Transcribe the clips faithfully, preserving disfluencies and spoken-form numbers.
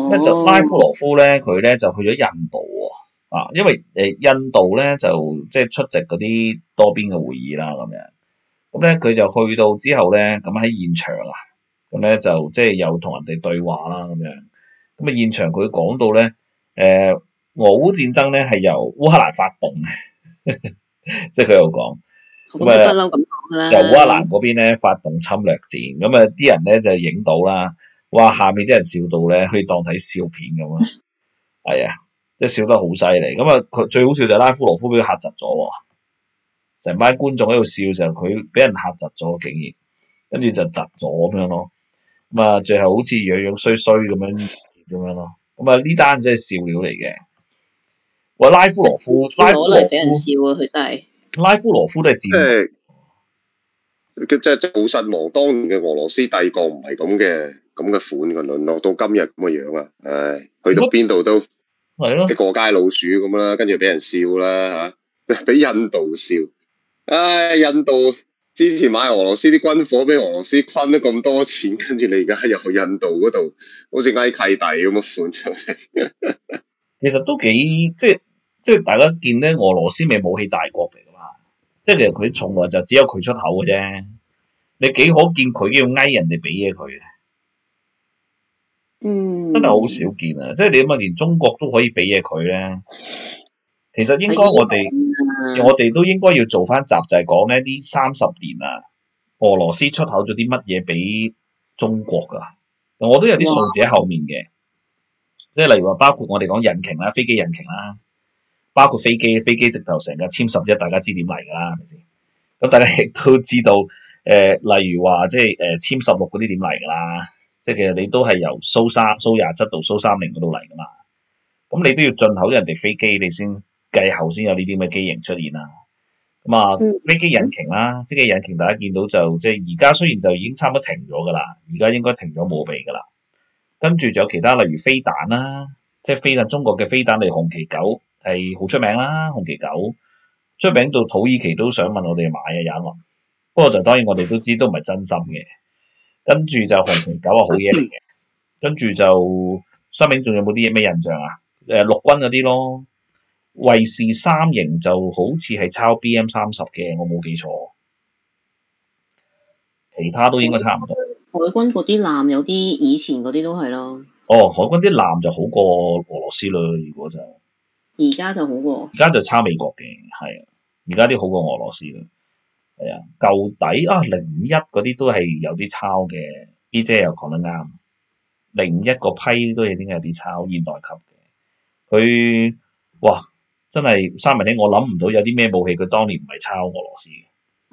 咁咧就拉夫羅夫咧，佢咧就去咗印度喎，啊，因為誒印度咧就即係出席嗰啲多邊嘅會議啦，咁樣，咁咧佢就去到之後咧，咁喺現場啊，咁咧就即係有同人哋對話啦，咁樣，咁啊現場佢講到咧，誒俄烏戰爭咧係由烏克蘭發動嘅，即係佢又講，咁啊不嬲咁講㗎啦， 由烏克蘭嗰邊咧發動侵略戰，咁啊啲人咧就影到啦。哇！下面啲人笑到咧，可以當睇笑片咁啊，係啊，即係笑得好犀利。咁啊，佢最好笑就係拉夫羅夫俾佢嚇窒咗喎，成班觀眾喺度笑就佢俾人嚇窒咗，竟然跟住就窒咗咁樣咯。咁啊，最後好似樣樣衰衰咁樣咁樣咯。咁啊，呢單真係笑料嚟嘅。喂，拉夫羅夫，拉夫羅攞嚟俾人笑啊！佢真係拉夫羅夫都係戰， 即係即係好失望。當年嘅俄羅斯帝國唔係咁嘅。咁嘅款嘅淪落到今日咁嘅樣啊！唉，去到邊度都係咯， 啲過街老鼠咁啦，跟住俾人笑啦嚇，俾印度笑。唉，印度之前買俄羅斯啲軍火，俾俄羅斯坤咗咁多錢，跟住你而家又去印度嗰度，好似嗌契弟咁嘅款出嚟。 其實都幾即係即係大家見咧，俄羅斯咪武器大國嚟㗎嘛，即係其實佢從來就只有佢出口嘅啫。你幾可見佢要翳人哋俾嘢佢？ 嗯， 真係好少見啊！即係你諗下，連中國都可以俾嘢佢咧。其實應該我哋、啊、我哋都應該要做翻集，就係講咧呢三十年啊，俄羅斯出口咗啲乜嘢俾中國噶？我都有啲數字喺後面嘅，即係例如話包括我哋講引擎啦，飛機引擎啦，包括飛機，飛機直頭成日殲十一，大家知點嚟噶啦，係咪先？咁大家亦都知道，誒、呃，例如話即係誒殲十六嗰啲點嚟噶啦。即係其實你都係由蘇三、蘇廿七到蘇三零嗰度嚟噶嘛，咁你都要進口人哋飛機，你先繼後先有呢啲咁嘅機型出現啦。咁啊，飛機引擎啦，飛機引擎大家見到就即係而家雖然就已經差唔多停咗噶啦，而家應該停咗冇備噶啦。跟住仲有其他例如飛彈啦，即係飛彈中國嘅飛彈，例如紅旗九係好出名啦，紅旗九出名到土耳其都想問我哋買啊，有一輪。不過就當然我哋都知都唔係真心嘅。跟住就紅旗九啊，好嘢嚟嘅。跟住就新名仲有冇啲咩印象啊？誒陸軍嗰啲咯，衛士三型就好似係抄 B M 三十嘅，我冇記錯。其他都應該差唔多。 海軍嗰啲艦有啲以前嗰啲都係咯。 哦，海軍啲艦就好過俄羅斯啦，如果就而家就好過。 而家就抄美國嘅，係啊，而家啲好過俄羅斯啦。係啊，舊底啊，零五一嗰啲都係有啲抄嘅。B 姐又講得啱，零五一個批都係點解有啲抄現代級嘅。佢哇，真係三文兄，我諗唔到有啲咩武器佢當年唔係抄俄羅斯嘅。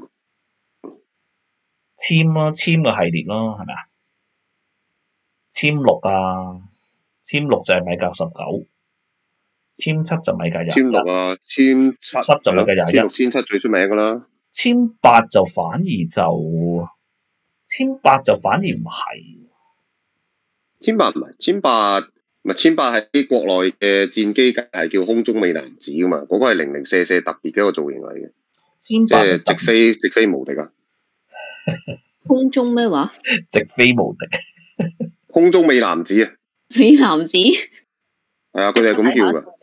殲咯，殲個系列咯，係咪啊？殲六啊，殲六就係米格十九，殲七就米格廿一。 殲六啊，殲七七就米格廿一。 殲六、殲七最出名噶啦。 殲八就反而就，殲八就反而唔係。 殲八唔係，殲八唔係殲八係啲國內嘅戰機係叫空中美男子噶嘛，嗰、那個係零零舍舍特別嘅一個造型嚟嘅，即係直飛直飛無敵啊！ 空中咩話？ 直飛無敵， 空中美男子啊！ 美男子係啊，佢哋係咁叫噶。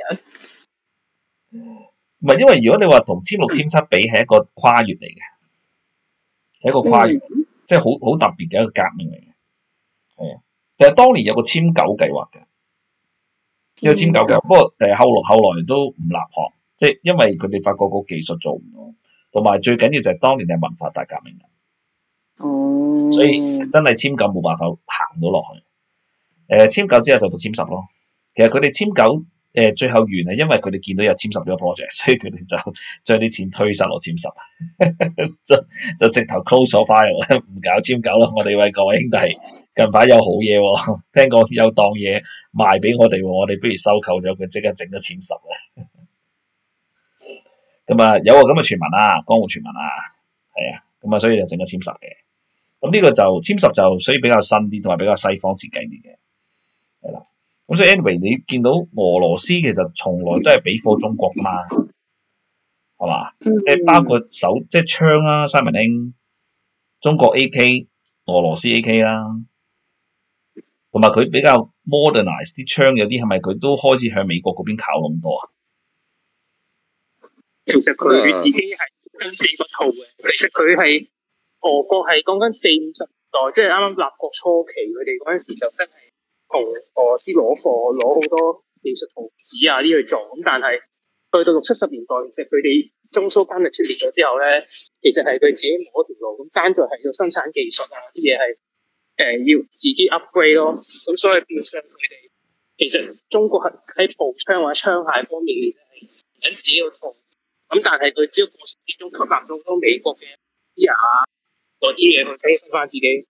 唔係，因為如果你話同殲六、殲七比，係一個跨越嚟嘅，係一個跨越，嗯、即係好好特別嘅一個革命嚟嘅。係啊，其實當年有個殲九計劃嘅，呢個殲九計劃，不過誒後來後來都唔立項，即係因為佢哋發覺個技術做唔到，同埋最緊要就係當年係文化大革命。 哦， 所以真係殲九冇辦法行到落去。誒，殲九之後就到殲十咯。其實佢哋殲九誒最後完係因為佢哋見到有殲十呢個 project， 所以佢哋就將啲錢推晒落殲十，就就直頭 close 咗 file， 唔搞殲九啦。我哋喂各位兄弟，近排有好嘢喎，聽講有檔嘢賣俾我哋喎，我哋不如收購咗佢，即刻整咗殲十啦。咁啊，有個咁嘅傳聞啦，江湖傳聞啦，係啊，咁啊，所以就整咗殲十嘅。咁呢個就殲十就所以比較新啲，同埋比較西方設計啲嘅，係啦。咁所以 anyway， 你見到俄羅斯其實從來都係俾貨中國噶嘛，係嘛？嗯、即係包括手即係槍啦，三文兄，中國 A K， 俄羅斯 A K 啦，同埋佢比較 modernize 啲槍有啲係咪佢都開始向美國嗰邊靠咁多啊？ 其實佢自己係跟自己個套嘅。其實佢係俄國係講緊四五十年代，即係啱啱立國初期，佢哋嗰陣時就真係同俄羅斯攞貨，攞好多技術圖紙啊啲去做。咁但係去到六七十年代，其實佢哋中蘇關係出裂咗之後咧，其實係佢自己摸條路，咁爭在係要生產技術啊啲嘢係誒要自己 upgrade 咯。咁所以變相佢哋其實中國係喺步槍或者槍械方面係緊自己個套。咁但係佢只要過程之中吸納咗好多美國嘅啲啊嗰啲嘢去提升翻自己。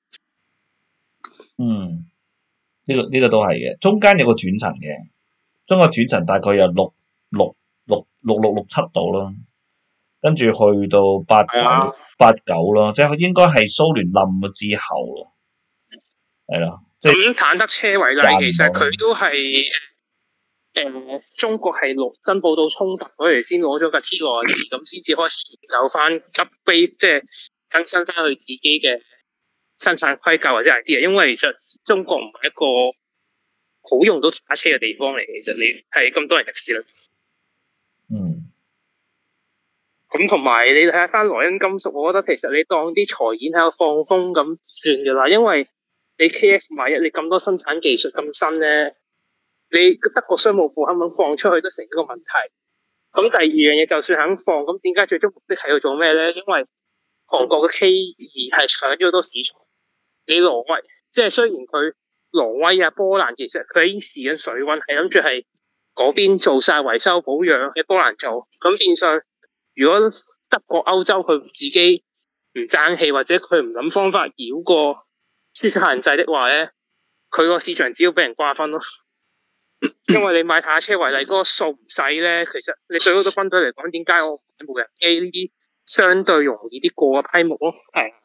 嗯，呢、這個呢、這個都係嘅。中間有個斷層嘅，中個斷層大概有六六六六六六七度啦，跟住去到八九八九咯，即係應該係蘇聯冧咗之後咯，係咯。 咁坦克車為例，其實佢都係。誒、呃，中國係落真報到衝突嗰時先攞咗架 T 六十二，咁先至開始研究翻執飛，即係更新翻佢自己嘅生產規格或者係啲嘢。因為其實中國唔係一個好用到打車嘅地方嚟，其實你係咁多人歷史裏面。 嗯。 咁同埋你睇下翻萊茵金屬，我覺得其實你當啲財演喺度放風咁算噶啦，因為你 K F 萬一你咁多生產技術咁新咧。你德國商務部肯唔肯放出去都成一個問題。咁第二樣嘢，就算肯放，咁點解最終目的係要做咩咧？因為韓國嘅 K 二係搶咗好多市場。你挪威，即係雖然佢挪威啊、波蘭，其實佢已經試緊水溫，係諗住係嗰邊做晒維修保養嘅波蘭做。咁變相，如果德國、歐洲佢自己唔爭氣，或者佢唔諗方法繞過輸出限制的話咧，佢個市場只要俾人瓜分咯。因為你買坦克車為例，嗰、那個數唔細咧，其實你對好多軍隊嚟講，點解我買無人機呢啲相對容易啲過嘅批目咯？係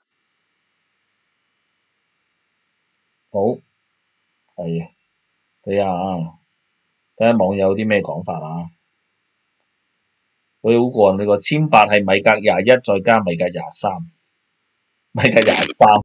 好，係啊，睇下睇下網友有啲咩講法啊？佢好過你個千八係米格廿一，再加米格廿三，米格廿三。